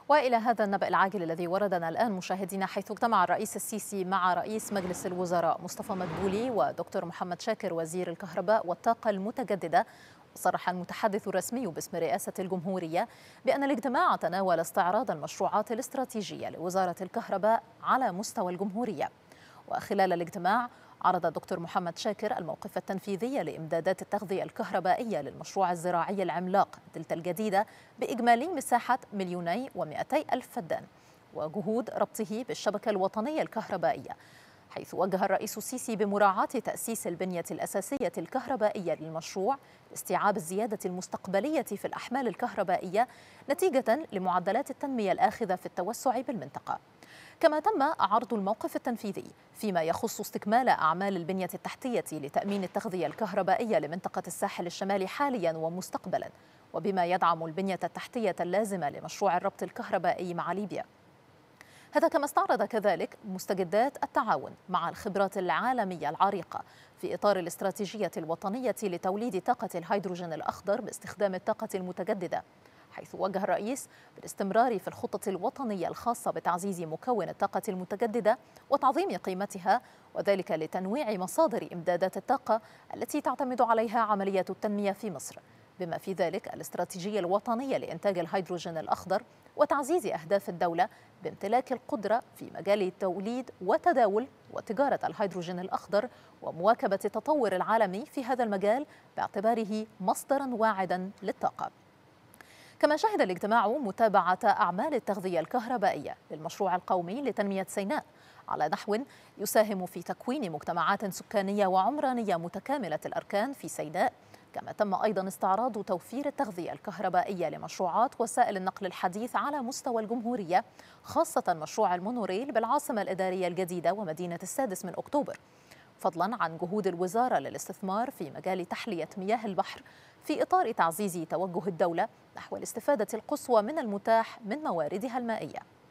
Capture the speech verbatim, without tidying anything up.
وإلى هذا النبأ العاجل الذي وردنا الآن مشاهدينا، حيث اجتمع الرئيس السيسي مع رئيس مجلس الوزراء مصطفى مدبولي ودكتور محمد شاكر وزير الكهرباء والطاقة المتجددة. وصرح المتحدث الرسمي باسم رئاسة الجمهورية بأن الاجتماع تناول استعراض المشروعات الاستراتيجية لوزارة الكهرباء على مستوى الجمهورية. وخلال الاجتماع عرض الدكتور محمد شاكر الموقف التنفيذي لإمدادات التغذية الكهربائية للمشروع الزراعي العملاق دلتا الجديدة بإجمالي مساحة مليوني ومئتي ألف فدان، وجهود ربطه بالشبكة الوطنية الكهربائية، حيث وجه الرئيس السيسي بمراعاة تأسيس البنية الأساسية الكهربائية للمشروع لاستيعاب الزيادة المستقبلية في الأحمال الكهربائية نتيجة لمعدلات التنمية الآخذة في التوسع بالمنطقة. كما تم عرض الموقف التنفيذي فيما يخص استكمال أعمال البنية التحتية لتأمين التغذية الكهربائية لمنطقة الساحل الشمالي حاليا ومستقبلا، وبما يدعم البنية التحتية اللازمة لمشروع الربط الكهربائي مع ليبيا. هذا كما استعرض كذلك مستجدات التعاون مع الخبرات العالمية العريقة في إطار الاستراتيجية الوطنية لتوليد طاقة الهيدروجين الأخضر باستخدام الطاقة المتجددة، حيث وجه الرئيس بالاستمرار في الخطة الوطنية الخاصة بتعزيز مكون الطاقة المتجددة وتعظيم قيمتها، وذلك لتنويع مصادر إمدادات الطاقة التي تعتمد عليها عملية التنمية في مصر، بما في ذلك الاستراتيجية الوطنية لإنتاج الهيدروجين الأخضر وتعزيز أهداف الدولة بامتلاك القدرة في مجال توليد وتداول وتجارة الهيدروجين الأخضر ومواكبة التطور العالمي في هذا المجال باعتباره مصدرا واعدا للطاقة. كما شهد الاجتماع متابعة أعمال التغذية الكهربائية للمشروع القومي لتنمية سيناء على نحو يساهم في تكوين مجتمعات سكانية وعمرانية متكاملة الأركان في سيناء. كما تم أيضا استعراض توفير التغذية الكهربائية لمشروعات وسائل النقل الحديث على مستوى الجمهورية، خاصة مشروع المونوريل بالعاصمة الإدارية الجديدة ومدينة السادس من أكتوبر، فضلا عن جهود الوزارة للاستثمار في مجال تحلية مياه البحر في إطار تعزيز توجه الدولة نحو الاستفادة القصوى من المتاح من مواردها المائية.